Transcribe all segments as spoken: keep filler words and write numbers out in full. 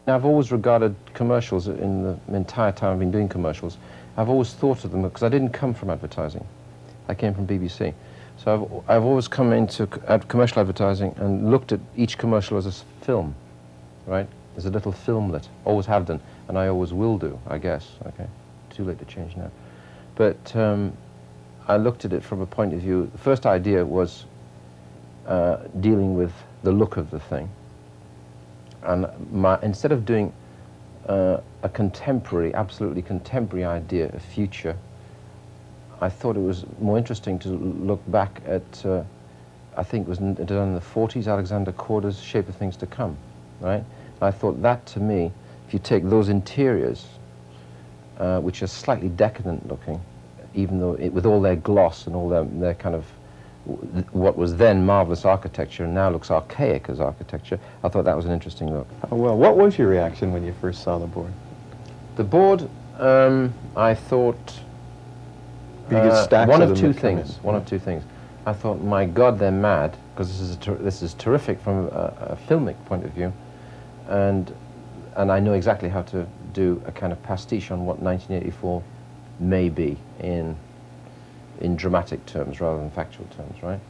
I've always regarded commercials, in the entire time I've been doing commercials, I've always thought of them, because I didn't come from advertising. I came from B B C. So I've, I've always come into ad commercial advertising and looked at each commercial as a s film, right? As a little filmlet. Always have done, and I always will do, I guess. Okay, too late to change now. But um, I looked at it from a point of view. The first idea was uh, dealing with the look of the thing. And my, instead of doing uh, a contemporary, absolutely contemporary idea of future, I thought it was more interesting to look back at, uh, I think it was done in the forties, Alexander Korda's Shape of Things to Come, right? I thought that, to me, if you take those interiors, uh, which are slightly decadent looking, even though it, with all their gloss and all their, their kind of, w what was then marvelous architecture and now looks archaic as architecture, I thought that was an interesting look. Oh, well, what was your reaction when you first saw the board? The board, um, I thought, uh, one of of two things, one of two things. I thought, my God, they're mad, because this is, a ter this is terrific from a, a filmic point of view. And, and I know exactly how to do a kind of pastiche on what nineteen eighty-four may be in, in dramatic terms rather than factual terms, right?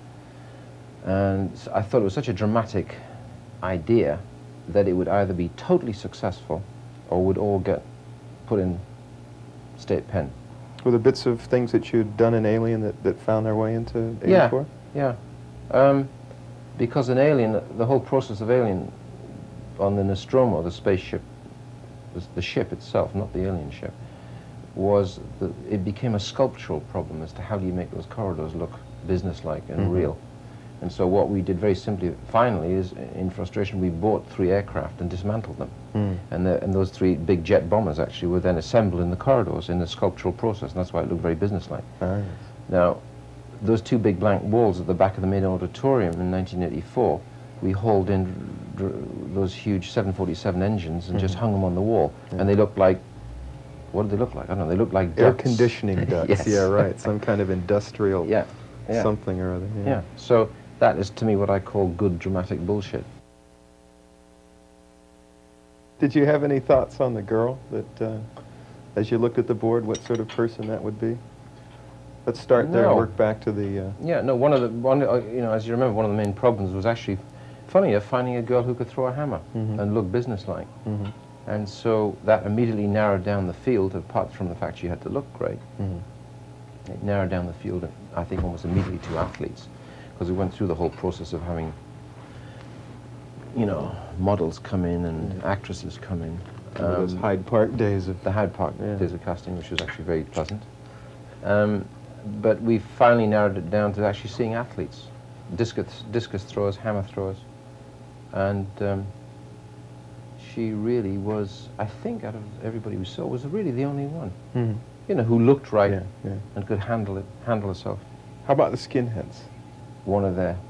And so I thought it was such a dramatic idea that it would either be totally successful or would all get put in state pen. Were there bits of things that you'd done in Alien that, that found their way into eighty-four? Yeah, yeah. Um, because in Alien, the whole process of Alien on the Nostromo, the spaceship, the, the ship itself, not the alien ship, was that it became a sculptural problem as to how do you make those corridors look businesslike and mm-hmm. real. And so what we did very simply, finally, is in frustration, we bought three aircraft and dismantled them. Mm. And, the, and those three big jet bombers actually were then assembled in the corridors in the sculptural process, and that's why it looked very businesslike. Ah, yes. Now, those two big blank walls at the back of the main auditorium in nineteen eighty-four, we hauled in those huge seven forty-seven engines and mm-hmm. just hung them on the wall. Yeah. And they looked like, what did they look like? I don't know, they looked like air ducts. conditioning ducts. Yes. Yeah, right, some kind of industrial yeah. Yeah. something or other. Yeah. yeah, so that is to me what I call good dramatic bullshit. Did you have any thoughts on the girl that, uh, as you looked at the board, what sort of person that would be? Let's start no. there and work back to the... Uh, yeah, no, one of the, one, uh, you know, as you remember, one of the main problems was actually, funny, of finding a girl who could throw a hammer mm-hmm. and look businesslike. Mm-hmm. And so that immediately narrowed down the field, apart from the fact she had to look great. Mm-hmm. It narrowed down the field, I think, almost immediately to athletes, because we went through the whole process of having, you know, models come in and mm-hmm. actresses come in. Um, those Hyde Park days of... The Hyde Park yeah. days of casting, which was actually very pleasant. Um, but we finally narrowed it down to actually seeing athletes, discus, discus throwers, hammer throwers. And um, she really was, I think, out of everybody we saw, was really the only one. Mm-hmm. You know, who looked right yeah, yeah. and could handle it, handle herself. How about the skinheads? One of their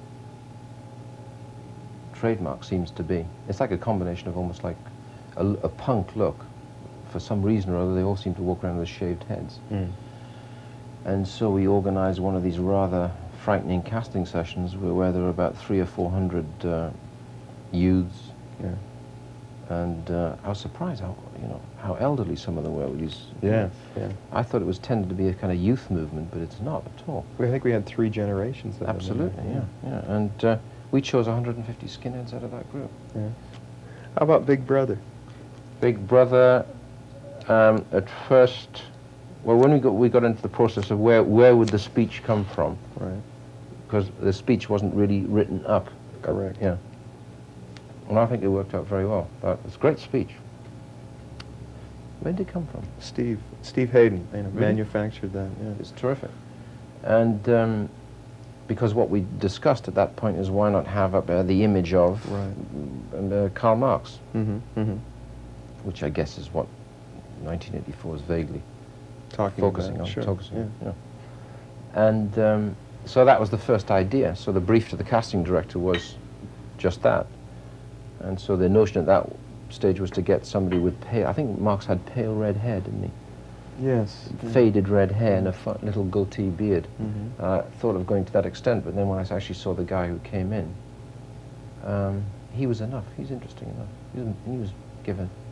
trademarks seems to be. It's like a combination of almost like a, a punk look. For some reason or other, they all seem to walk around with shaved heads. Mm. And so we organized one of these rather frightening casting sessions where, where there were about three or four hundred uh, youths. Yeah. And uh, I was surprised how, you know, how elderly some of them were. With these, yeah, yeah. I thought it was tended to be a kind of youth movement, but it's not at all. Well, I think we had three generations of Absolutely, yeah, yeah. yeah. And uh, we chose one hundred fifty skinheads out of that group. Yeah. How about Big Brother? Big Brother, um, at first, well, when we got we got into the process of where where would the speech come from, right? Because the speech wasn't really written up. Correct. Yeah. And I think it worked out very well. But it's a great speech. Where did it come from? Steve. Steve Hayden you know, really? manufactured that. Yeah. It's terrific. And um, because what we discussed at that point is why not have up uh, the image of right. uh, Karl Marx, mm-hmm. Mm-hmm. which I guess is what nineteen eighty-four is vaguely Talking focusing about, on. Sure. Focusing yeah. on, yeah. And um, so that was the first idea. So the brief to the casting director was just that. And so the notion at that stage was to get somebody with pale, I think Marx had pale red hair, didn't he? Yes. Faded yeah. red hair and a fun, little goatee beard. Mm-hmm. I thought of going to that extent, but then when I actually saw the guy who came in, um, he was enough. He's interesting enough. He was, he was given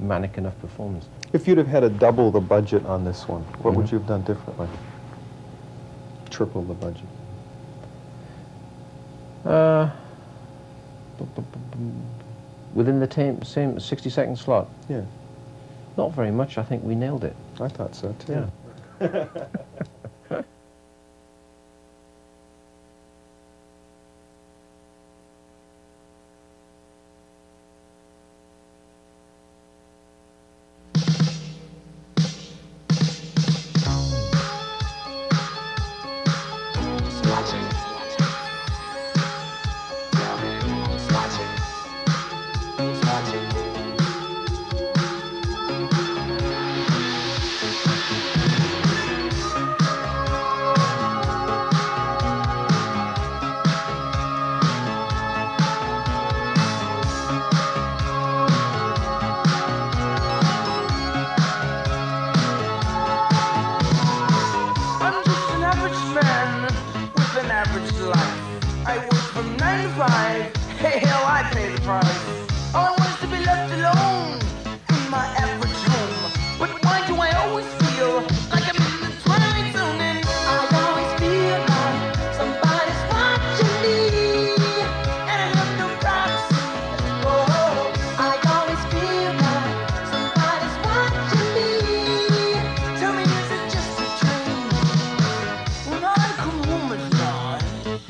manic enough performance. If you'd have had to double the budget on this one, what Mm-hmm. would you have done differently? Triple the budget. Uh, bu- bu- bu- bu- within the tam- same sixty second slot? Yeah, Not very much. I think we nailed it. I thought so too. Yeah. I'm just an average man with an average life. I work from nine to five. Hey, hell, I pay the price. All I want is to be left alone in my average home. But why do I always feel like I'm in the twilight zone? And I always feel like somebody's watching me, and I have no privacy. Oh, I always feel like somebody's watching me. Tell me, is it just a dream? When I come home at night,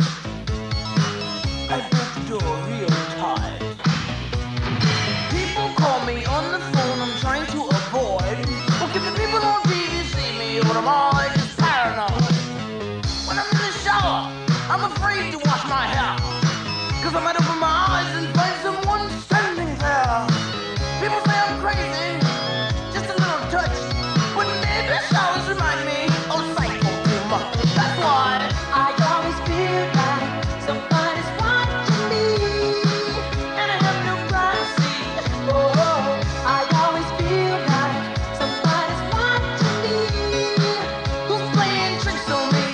I bolt the door real tight. People call me on the phone, I'm trying to avoid. Well, if the people on T V see me, or am I just paranoid? When I'm in the shower, I'm afraid to wash my hair, cause I might open my eyes and find someone standing there. People say I'm crazy, just a little touch, but maybe showers remind me of psycho too much. That's why I always feel like somebody's watching me, and I have no privacy. Oh, I always feel like somebody's watching me. Who's playing tricks on me?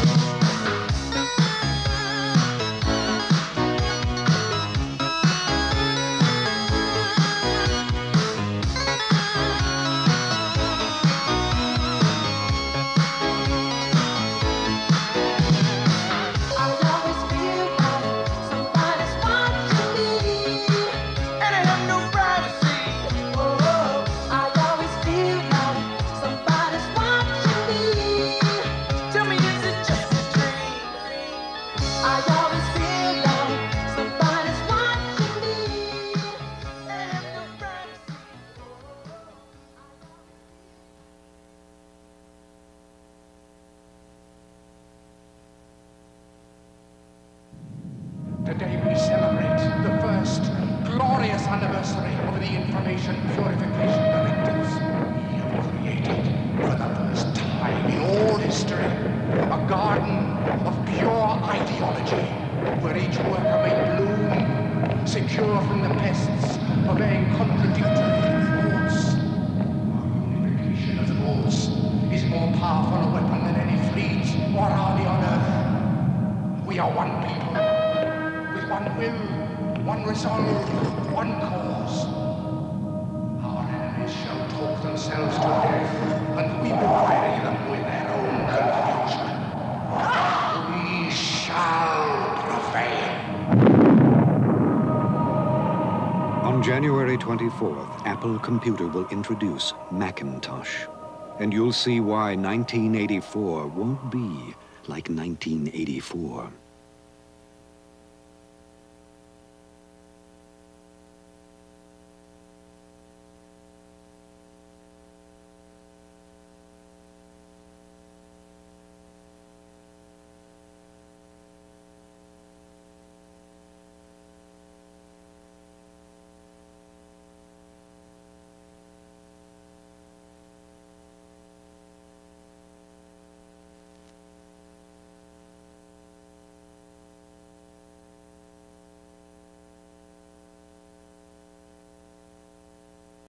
I always feel like somebody's watching me, and I have no privacy. Oh, I always feel like somebody's watching me. Tell me, is it just a dream? I always feel like somebody's watching me, and I have no privacy. Today we celebrate the first glorious anniversary of the Information Purification Directives. We have created, for the first time in all history, a garden of pure ideology, where each worker may bloom, secure from the pests of being contradictory thoughts. Our unification of thoughts is more powerful a weapon than any fleet or army on earth. We are one people, with one will, one resolve, one cause. Our enemies shall talk themselves to death, and we will bury them with their own confusion. We shall prevail. On January twenty-fourth, Apple Computer will introduce Macintosh. And you'll see why nineteen eighty-four won't be like nineteen eighty-four.